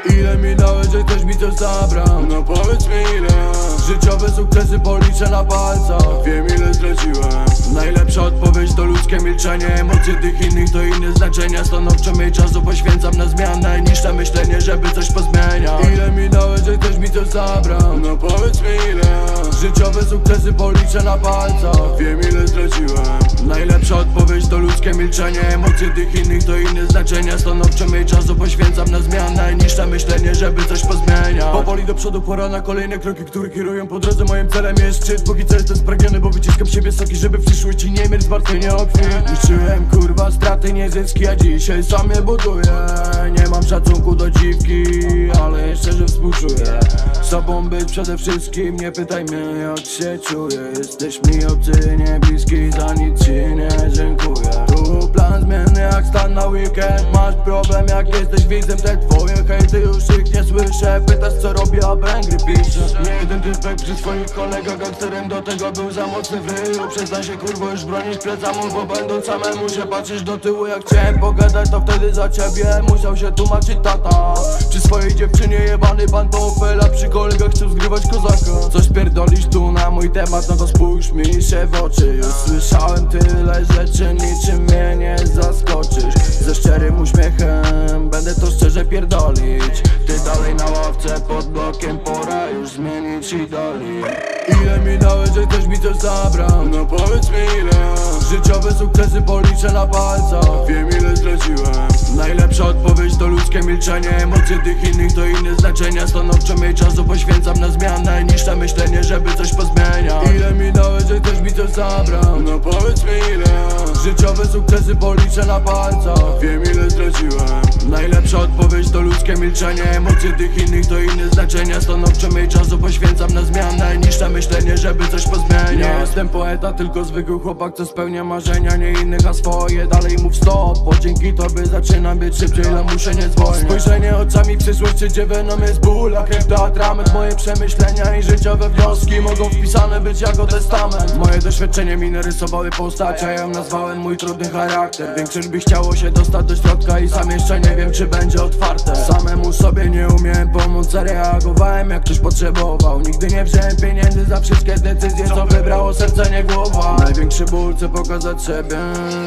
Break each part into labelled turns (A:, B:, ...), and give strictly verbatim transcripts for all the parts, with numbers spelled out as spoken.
A: Ile mi dałeś, że ktoś mi coś zabrał? No powiedz mi ile. Życiowe sukcesy policzę na palcach. Wiem ile straciłem. Najlepsza odpowiedź to ludzkie milczenie. Emocje tych innych to inne znaczenia. Stanowczo mniej czasu poświęcam na zmianę niż na myślenie, żeby coś pozmieniać. Ile mi dałeś, że ktoś mi coś zabrał? No powiedz mi ile. Życiowe sukcesy policzę na palcach. Wiem ile straciłem. Najlepsza odpowiedź to ludzkie milczenie. Emocje tych innych to inne znaczenia. Stanowczo mniej czasu poświęcam na zmianę niż na myślenie, żeby coś pozmieniać. Powoli do przodu, pora na kolejne kroki, które kierują po drodze. Moim celem jest szczyt, póki co jestem spragniony, bo wyciskam siebie soki, żeby w przyszłości nie mieć zmartwienia o krwi. Liczyłem kurwa straty, nie zyski, a dzisiaj sam je buduję. Nie mam szacunku do dziwki, ale szczerze współczuję. Sobą być przede wszystkim, nie pytaj mnie jak się czuję. Jesteś mi obcy, nie bliski, za nic ci nie dziękuję. Tu plan zmienny jak stan na weekend. Masz problem jak jesteś widzem, te twoje hejty już ich nie słyszę. Pytasz co robię, a bangry piszę. Nie jeden typek przy swoich kolegach gangsterem do tego był za mocny w ryju. Przestań się kurwo już bronić plecami, bo będąc samemu się patrzysz do tyłu. Jak chciałem pogadać to wtedy za ciebie musiał się tłumaczyć tata. Przy swojej dziewczynie jebany pantofel, a przy kolegach chcę zgrywać kozaka. Coś pierdolisz tu na mój temat, no to spójrz mi się w oczy. Już słyszałem tyle rzeczy, niczym mnie nie zaskoczysz. Ze szczerym uśmiechem będę to szczerze pierdolić. Ty dalej na ławce pod blokiem, pora już zmienić idoli. Ile mi dałeś, że ktoś mi coś zabrał? No powiedz mi ile. Życiowe sukcesy policzę na palcach. Wiem ile straciłem. Najlepsza odpowiedź to ludzkie milczenie. Emocje tych innych to inne znaczenia. Stanowczo mniej czasu poświęcam na zmianę niż na myślenie, żeby coś pozmieniać. Ile mi dałeś, że ktoś mi coś zabrał? No powiedz mi ile. Życiowe sukcesy policzę na palcach. Wiem ile straciłem. Najlepsza odpowiedź to ludzkie milczenie. Emocje tych innych to inne znaczenia. Stanowczo mniej czasu poświęcam na zmianę niż na myślenie, żeby coś pozmieniać. Nie jestem poeta, tylko zwykły chłopak, co spełnia marzenia nie innych, a swoje. Dalej mów stop, bo dzięki tobie zaczynam być szybciej, lamuszę nie zwolnię. Spojrzenie oczami w przyszłości, gdzie wenom jest ból, a krew to atrament. Moje przemyślenia i życiowe wnioski mogą wpisane być jako testament. Moje doświadczenia mi narysowały postać, a ja ją nazwałem mój trudny charakter. Większość by chciało się dostać do środka i sam jeszcze nie wiem, czy będzie otwarte. Samemu sobie nie umiem pomóc, zareagowałem jak ktoś potrzebował. Nigdy nie wziąłem pieniędzy za wszystkie decyzje, co wybrało serce, nie głowa. Największy ból, chcę pokazać siebie,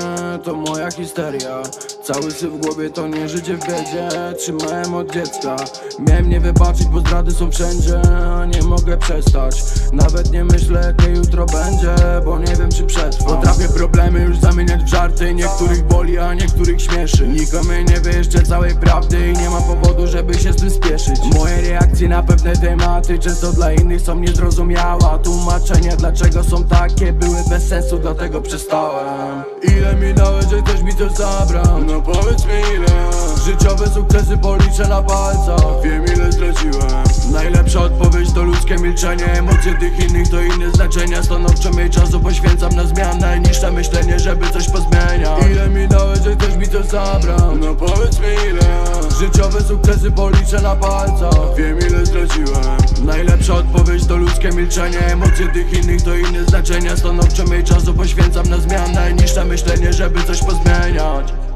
A: to moja histeria. Cały syf w głowie to nie życie w biedzie. Trzymałem od dziecka, miałem nie wybaczyć, bo zdrady są wszędzie. A nie mogę przestać, nawet nie myślę jakie jutro będzie, bo nie wiem czy przetrwam. Potrafię problemy już zamieniać w żarty. Niektórych boli, a niektórych śmieszy. Nikomu nie wie jeszcze całej prawdy i nie ma powodu, żeby się z tym spieszyć. Moje reakcje na pewne tematy często dla innych są niezrozumiałe. Tłumaczenia dlaczego są takie były bez sensu, dlatego przestałem. Ile mi dałeś, że ktoś mi coś zabrał? No powiedz mi ile. Życiowe sukcesy policzę na palcach. Wiem ile straciłem. Najlepsza odpowiedź to ludzkie milczenie. Emocje tych innych to inne znaczenia. Stanowczo mniej czasu poświęcam na zmianę niż na myślenie, żeby coś pozmieniać. Ile mi dałeś, że ktoś mi coś zabrał? No powiedz mi ile. Życiowe sukcesy policzę na palcach. Wiem ile straciłem. Najlepsza odpowiedź to ludzkie milczenie. Emocje tych innych to inne znaczenia. Stanowczo mniej czasu poświęcam na zmianę niż na myślenie, żeby coś pozmieniać.